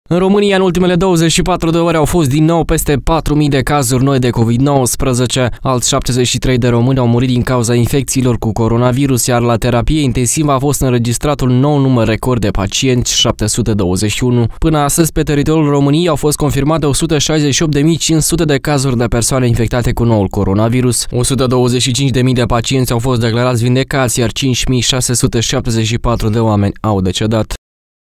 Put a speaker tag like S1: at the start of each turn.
S1: În România, în ultimele 24 de ore au fost din nou peste 4.000 de cazuri noi de COVID-19. Alți 73 de români au murit din cauza infecțiilor cu coronavirus, iar la terapie intensivă a fost înregistrat un nou număr record de pacienți, 721. Până astăzi, pe teritoriul României au fost confirmate 168.500 de cazuri de persoane infectate cu noul coronavirus. 125.000 de pacienți au fost declarați vindecați, iar 5.674 de oameni au decedat.